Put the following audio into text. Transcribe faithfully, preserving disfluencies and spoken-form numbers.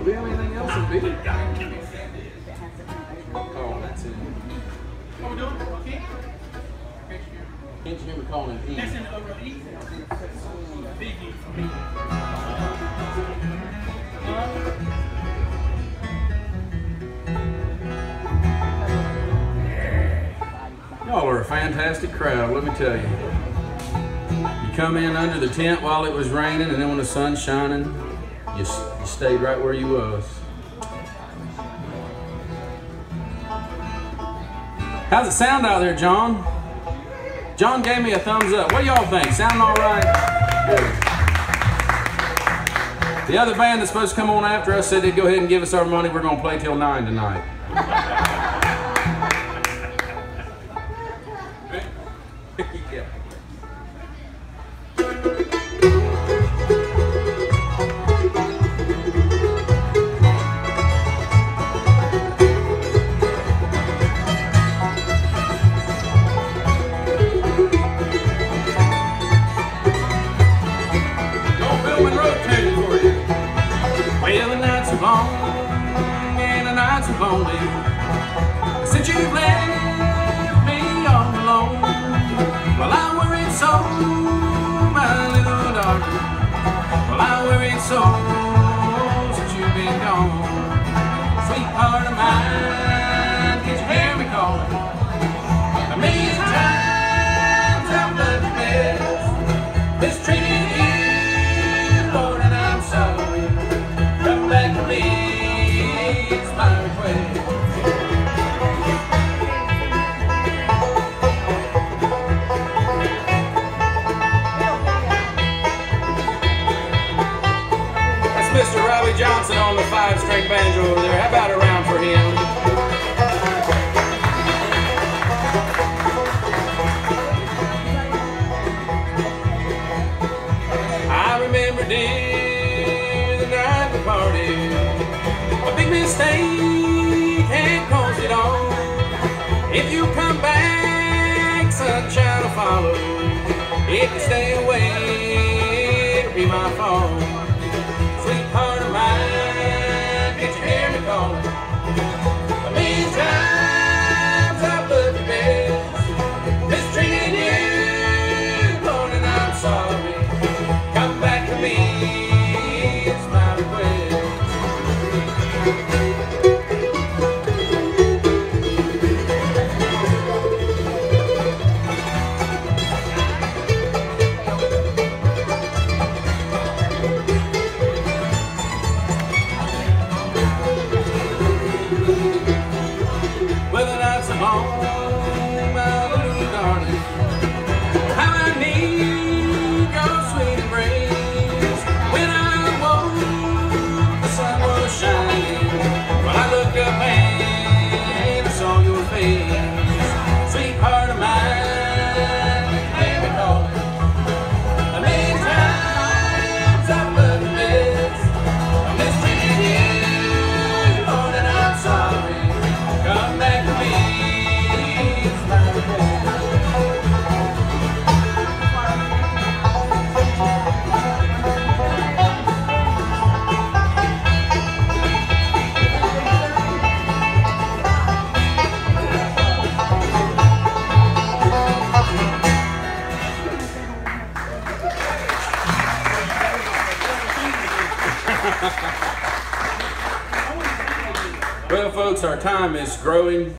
Bill, anything else in Bill? Oh, that's it. What we doing? Okay. Can't you hear me calling it E? That's in the over E. Big E for me. Y'all are a fantastic crowd, let me tell you. You come in under the tent while it was raining, and then when the sun's shining, you, you stayed right where you was. How's it sound out there, John? John gave me a thumbs up. What do y'all think? Sounding all right? Good. The other band that's supposed to come on after us said they'd go ahead and give us our money. We're going to play till nine tonight. Yeah. Well, the nights are long and the nights are lonely since you've left me all alone. Well, I'm worried so, my little darling. Well, I'm worried so since you've been gone. Sweetheart of mine, can't you hear me calling? A million times I've loved you best, mistreated you, Lord, and I'm sorry. Come back to me, it's my request. That's Mister Robbie Johnson on the five-string banjo over there. How about a round for him? I remember dear the night we parted. A big mistake had caused it all. If you come back, sunshine will follow. If you stay away, it'll be my fault. Sweetheart of mine, can't you hear me calling? A million times I've loved you best, mistreated you, Lord, and I'm sorry. Come back to me, it's my request. Well, the nights are long, my little darling. How I need your sweet embrace. When I woke, the sun was shining. When I looked up and I saw your face, sweetheart of mine, hear me calling. A million times I've loved you best, I mistreated you, Lord, and I'm sorry. Come back to me, it's my request. Well, folks, our time is growing.